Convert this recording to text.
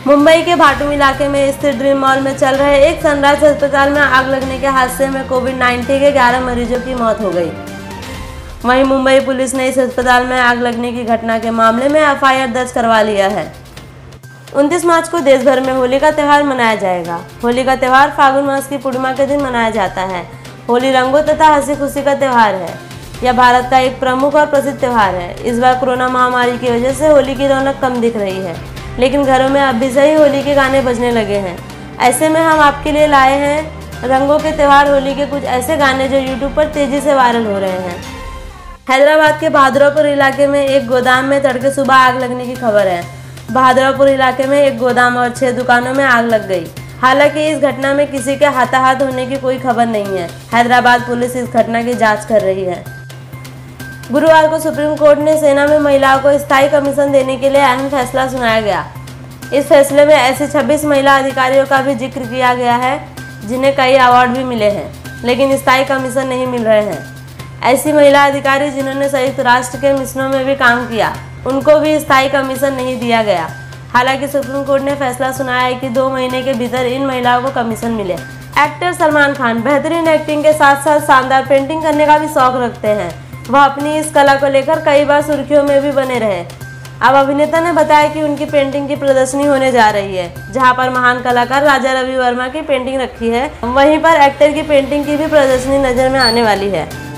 मुंबई के भाटुम इलाके में स्थित ड्रीम मॉल में चल रहे एक सनराइज अस्पताल में आग लगने के हादसे में कोविड-19 के 11 मरीजों की मौत हो गई। वहीं मुंबई पुलिस ने इस अस्पताल में आग लगने की घटना के मामले में एफआईआर दर्ज करवा लिया है। 29 मार्च को देश भर में होली का त्यौहार मनाया जाएगा। होली का त्यौहार फागुन मास की पूर्णिमा के दिन मनाया जाता है। होली रंगों तथा हंसी खुशी का त्यौहार है। यह भारत का एक प्रमुख और प्रसिद्ध त्यौहार है। इस बार कोरोना महामारी की वजह से होली की रौनक कम दिख रही है, लेकिन घरों में अब भी सही होली के गाने बजने लगे हैं। ऐसे में हम आपके लिए लाए हैं रंगों के त्यौहार होली के कुछ ऐसे गाने जो यूट्यूब पर तेजी से वायरल हो रहे हैं। हैदराबाद के बहादुरपुर इलाके में एक गोदाम में तड़के सुबह आग लगने की खबर है। बहादुरपुर इलाके में एक गोदाम और 6 दुकानों में आग लग गई। हालांकि इस घटना में किसी के हताहत होने की कोई खबर नहीं है। हैदराबाद पुलिस इस घटना की जांच कर रही है। गुरुवार को सुप्रीम कोर्ट ने सेना में महिलाओं को स्थायी कमीशन देने के लिए अहम फैसला सुनाया गया। इस फैसले में ऐसी 26 महिला अधिकारियों का भी जिक्र किया गया है जिन्हें कई अवार्ड भी मिले हैं, लेकिन स्थायी कमीशन नहीं मिल रहे हैं। ऐसी महिला अधिकारी जिन्होंने संयुक्त राष्ट्र के मिशनों में भी काम किया, उनको भी स्थायी कमीशन नहीं दिया गया। हालांकि सुप्रीम कोर्ट ने फैसला सुनाया है कि 2 महीने के भीतर इन महिलाओं को कमीशन मिले। एक्टर सलमान खान बेहतरीन एक्टिंग के साथ साथ शानदार पेंटिंग करने का भी शौक रखते हैं। वह अपनी इस कला को लेकर कई बार सुर्खियों में भी बने रहे। अब अभिनेता ने बताया कि उनकी पेंटिंग की प्रदर्शनी होने जा रही है, जहां पर महान कलाकार राजा रवि वर्मा की पेंटिंग रखी है। वहीं पर एक्टर की पेंटिंग की भी प्रदर्शनी नजर में आने वाली है।